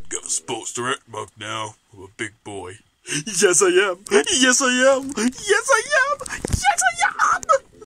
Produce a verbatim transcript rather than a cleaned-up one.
Got a Sports Direct mug now. I'm a big boy. Yes, I am. Yes, I am. Yes, I am. Yes, I am.